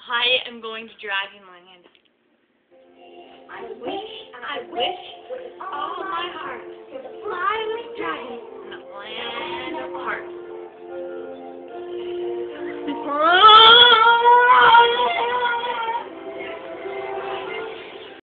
I am going to Dragonland. I wish with all my heart to fly with dragons In the land of hearts.